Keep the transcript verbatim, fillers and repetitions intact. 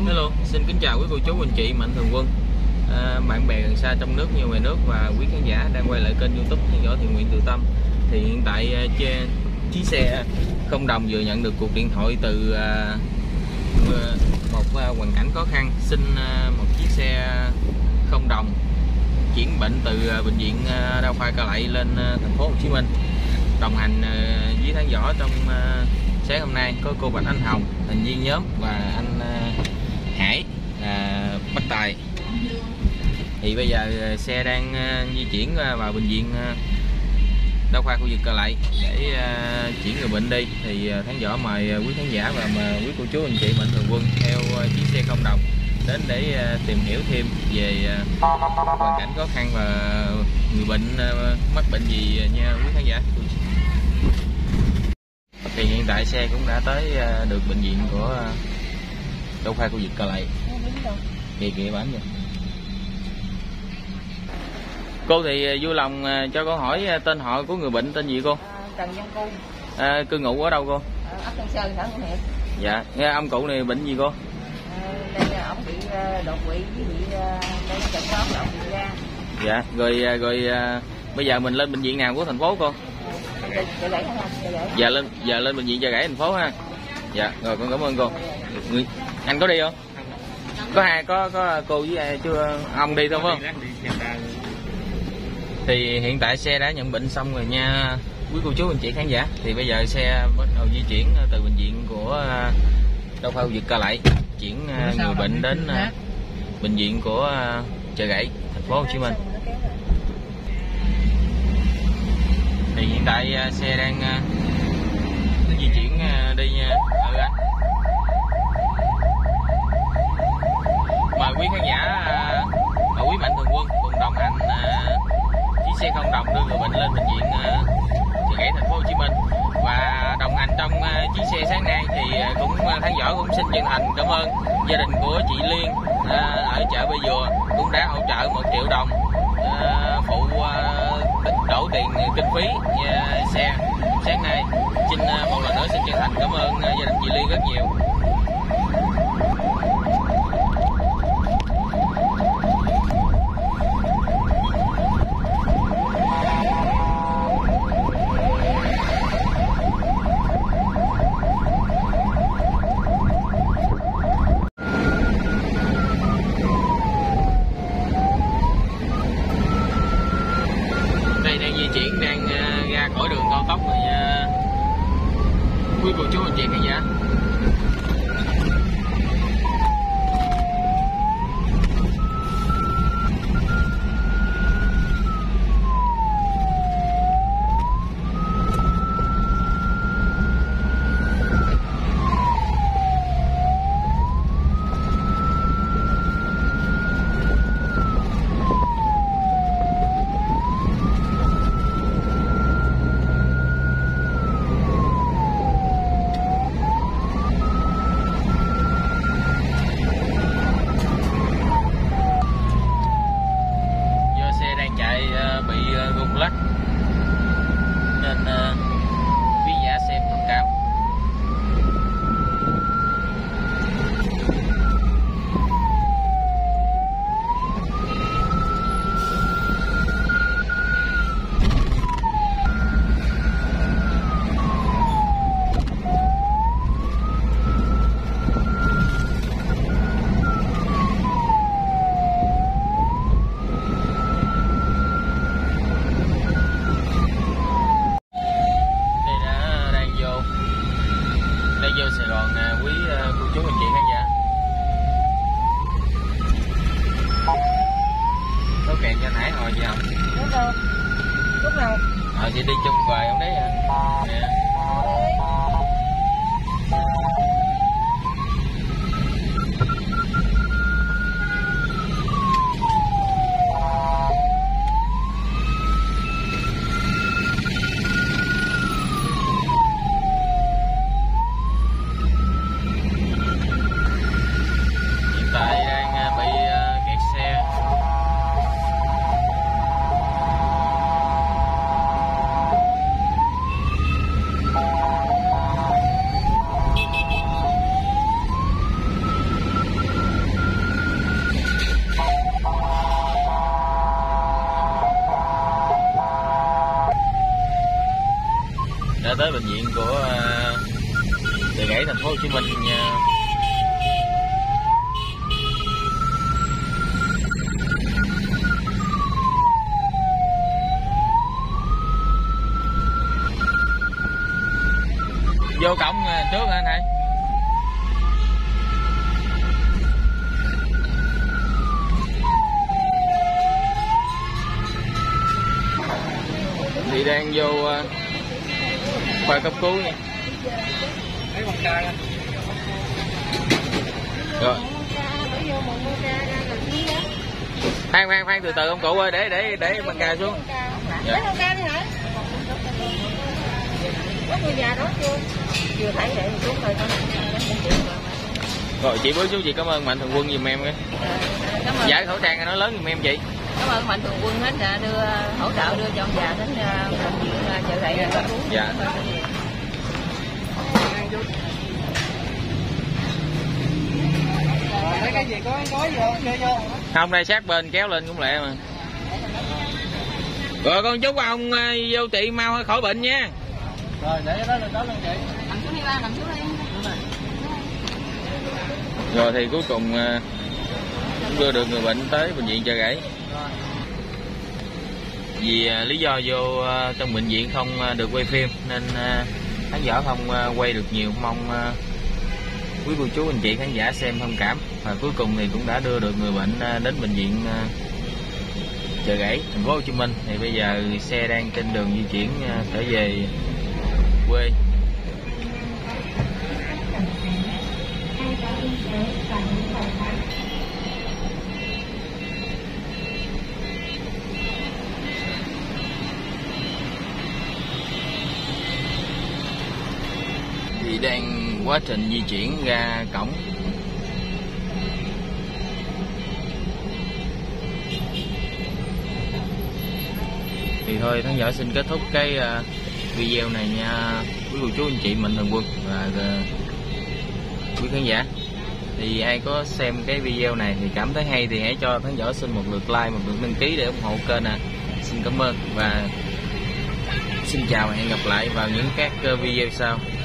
Hello, xin kính chào quý cô chú anh chị mạnh thường quân, à, bạn bè gần xa trong nước như ngoài nước và quý khán giả đang quay lại kênh YouTube Theo Dõi Thiện Nguyện Từ Tâm. Thì hiện tại trên chiếc xe không đồng vừa nhận được cuộc điện thoại từ à, một à, hoàn cảnh khó khăn xin à, một chiếc xe không đồng chuyển bệnh từ à, bệnh viện à, Đa khoa Cai Lậy lên à, thành phố Hồ Chí Minh. Đồng hành à, với Tháng Võ trong à, sáng hôm nay có cô Bạch Anh Hồng, thành viên nhóm, và anh à, Hải là Bắc Tài. Thì bây giờ xe đang uh, di chuyển uh, vào bệnh viện uh, Đa khoa khu vực Cai Lậy để uh, chuyển người bệnh đi. Thì uh, Tháng Võ mời uh, quý khán giả và uh, quý cô chú anh chị mạnh thường quân theo uh, chiếc xe không đồng đến để uh, tìm hiểu thêm về uh, hoàn cảnh khó khăn và người bệnh uh, mắc bệnh gì uh, nha quý khán giả. Thì hiện tại xe cũng đã tới uh, được bệnh viện của uh, Đa khoa khu vực Cai Lậy. Kìa kìa bán vậy. Cô thì vui lòng cho con hỏi tên họ của người bệnh tên gì cô? À, Trần Văn Cung. À, cư ngụ ở đâu cô? À, ấp Tân Sơn, xã Ngũ Hiệp. Dạ, nghe ông cụ này bệnh gì cô? À, đây là ông bị đột quỵ với bị đây trận đó là ông bị ra. Dạ, rồi rồi bây giờ mình lên bệnh viện nào của thành phố cô? Chợ Gãy hả? Dạ lên giờ lên bệnh viện Chợ Gãy thành phố ha. Dạ, rồi con cảm ơn cô. Người, anh có đi không? Có hai có có cô với chưa ông đi thôi phải không? Thì hiện tại xe đã nhận bệnh xong rồi nha quý cô chú anh chị khán giả. Thì bây giờ xe bắt đầu di chuyển từ bệnh viện của Đa khoa khu vực Cai Lậy chuyển người bệnh đến bệnh viện của Chợ Gãy thành phố Hồ Chí Minh. Thì hiện tại xe đang di chuyển đi nha. Ừ anh. Mời quý khán giả và quý mạnh thường quân cùng đồng hành chiếc xe không đồng đưa người bệnh lên bệnh viện Chợ Gãy thành phố Hồ Chí Minh. Và đồng hành trong chiếc xe sáng nay thì cũng Tháng Võ cũng xin chân thành cảm ơn gia đình của chị Liên ở chợ Bây Dừa cũng đã hỗ trợ một triệu đồng phụ đổ tiền kinh phí xe sáng nay. Xin một lần nữa xin chân thành cảm ơn gia đình chị Liên rất nhiều. Di chuyển đang uh, ra khỏi đường cao tốc rồi uh, quý cô chú anh chị khán giả. Lắc nên uh, quý giả xem thông cảm. Vô Sài Gòn quý cô chú anh chị khán giả. Có kèm cho Hải hồi gì không? Đúng đâu? Lúc nào? Ờ chị đi chung về không đấy hả? Nè. phố Hồ Chí Minh nha. Vô cổng trước hả anh Hải? Thì đang vô uh, khoa cấp cứu nha. Rồi. Khoan khoan khoan từ từ ông cụ ơi, để để để băng ca xuống. Dạ. Có người già đó chưa? Chưa thấy để xuống thôi. Rồi chị bước xuống, chị cảm ơn Mạnh Thường Quân giùm em cái. À, giải khẩu trang nó lớn giùm em chị. Cảm ơn Mạnh Thường Quân hết đưa hỗ trợ đưa cho ông già đến bệnh viện Chợ Rẫy để cấp cứu. Dạ. Mấy cái gì có gói gì không? Chơi vô. Không, đây sát bên kéo lên cũng lẹ mà. Rồi con chúc ông vô chị mau khỏi bệnh nha. Rồi để đó lên đó luôn chị. Nằm xuống đi ba, nằm xuống đi. Rồi thì cuối cùng cũng đưa được người bệnh tới bệnh viện Chợ Rẫy. Vì lý do vô trong bệnh viện không được quay phim nên khán giả không quay được nhiều, mong quý cô chú anh chị khán giả xem thông cảm. Và cuối cùng thì cũng đã đưa được người bệnh đến bệnh viện Chợ Rẫy, thành phố Hồ Chí Minh. Thì bây giờ xe đang trên đường di chuyển trở về quê. Thì đang quá trình di chuyển ra cổng. Thì thôi Thắng Võ xin kết thúc cái uh, video này nha quý cô chú anh chị Mạnh Thường Quân và uh, quý khán giả. Thì ai có xem cái video này thì cảm thấy hay thì hãy cho Thắng Võ xin một lượt like, một lượt đăng ký để ủng hộ kênh nè. Xin cảm ơn và xin chào và hẹn gặp lại vào những các video sau.